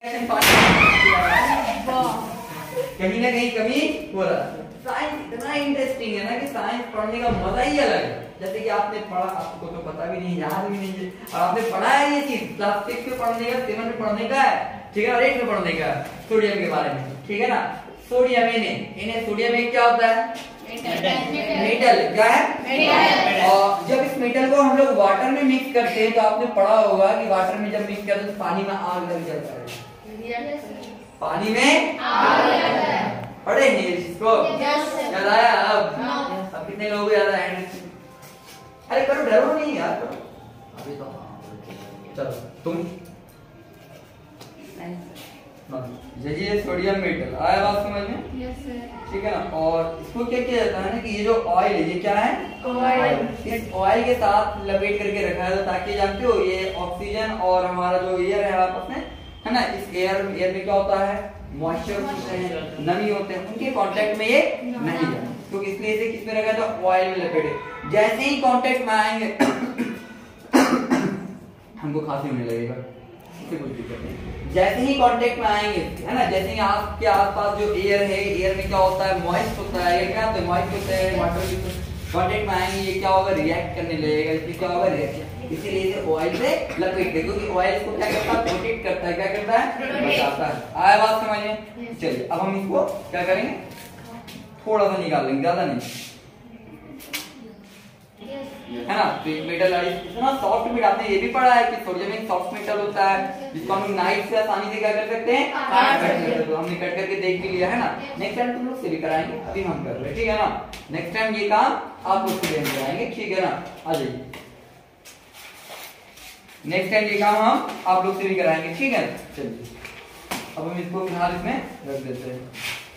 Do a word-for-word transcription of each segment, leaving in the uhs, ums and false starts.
कहीं ना कहीं कमी हो रहा है। साइंस इतना इंटरेस्टिंग है ना कि साइंस पढ़ने का मजा ही अलग है। जैसे कि आपने पढ़ा, आपको तो पता भी नहीं, याद भी नहीं है, और आपने पढ़ा है ये चीज क्लास सिक्स में पढ़ने का, सेवन में पढ़ने का है, ठीक है, और एट में पढ़ने का है सोडियम के बारे में, ठीक है ना। सोडियम इन्हें इन्हें सोडियम एक क्या होता है? मेटल। क्या है? मेटल। और जब इस मेटल को हम लोग वाटर में मिक्स करते हैं तो आपने पढ़ा होगा कि वाटर में जब मिक्स करते हैं तो पानी में आग लग जाता है। पानी में आग लगता है। पढ़े नहीं इसको? याद आया? अब अब कितने लोग याद आए? अरे करो, डरो नहीं यार, करो अभी तो। चलो तुम ये सोडियम मेटल आया, बात समझ में? Yes sir. ठीक है ना। और इसको क्या किया जाता है ना कि ये जो ऑयल है, ये क्या है? ऑयल। इस ऑयल के साथ लपेट करके रखा है ताकि, जानते हो, ये ऑक्सीजन और हमारा जो एयर है आपस में, है ना, इस एयर एयर में क्या होता है? मॉइस्चर होते हैं, नमी होते हैं, उनके कांटेक्ट में ये नहीं जाए, तो इसलिए इसे किस में रखा है? तो ऑयल में लपेटे। जैसे ही कांटेक्ट में आएंगे हमको खांसी होने लगेगा, इससे कुछ दिक्कत नहीं। जैसे ही कांटेक्ट में आएंगे, है ना, जैसे ही आपके आसपास जो एयर है, एयर में क्या होता है? मॉइस्ट होता है, ये क्या होता है? मॉइस्ट होता है, वाटर कांटेक्ट में आएंगे, ये क्या होगा? रिएक्ट करने लगेगा, इसलिए क्या होगा? रिएक्शन। इसीलिए इसे ऑयल से लपेट दे, क्योंकि ऑयल इसको क्या करता है? प्रोटेक्ट करता है। क्या करता है? बचाता है। आया बात समझ में? चलिए अब हम इसको क्या करेंगे? थोड़ा सा निकाल लेंगे, ज्यादा नहीं, है ना। तो मेटल इतना सॉफ्ट मेटल, आपने ये भी पढ़ा है कि सोडियम एक सॉफ्ट मेटल होता है जिसको हम नाइफ से आसानी से क्या कर सकते हैं? काट सकते हैं। तो हमने कट करके देख भी लिया, है ना। नेक्स्ट टाइम तुम लोग से भी कराएंगे, अभी हम कर रहे हैं, ठीक है ना। नेक्स्ट टाइम ये काम आप लोग से भी कराएंगे, ठीक है ना। आ जाइए, नेक्स्ट टाइम ये काम हम आप लोग से भी कराएंगे, ठीक है। चलिए अब हम इसको फिलहाल इसमें रख देते हैं।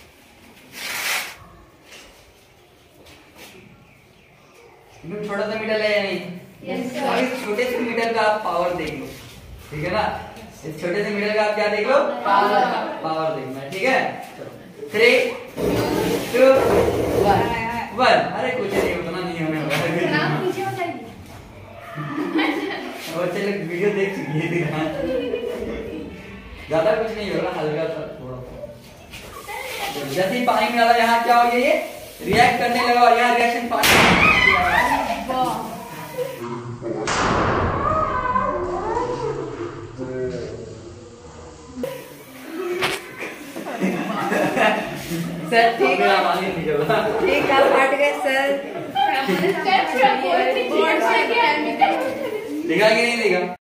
छोटा सा मीटर है या नहीं? yes, और इस छोटे से मीटर का आप पावर देख लो, ठीक है ना। इस छोटे से मीटर का आप क्या देख लो? पावर। पावर देखना है, ठीक है। Three two one. अरे कुछ नहीं, उतना नहीं हमें चलो वीडियो देख चुकी है, ज्यादा कुछ नहीं होगा, हल्का सा थोड़ा सा। जैसे ही पानी में डाला, यहाँ क्या हो गया? ये रिएक्ट करने लगा, और यहाँ रिएक्शन पानी सर ठीक है, ठीक है, हट गए सर। दिखा कि नहीं दिखा?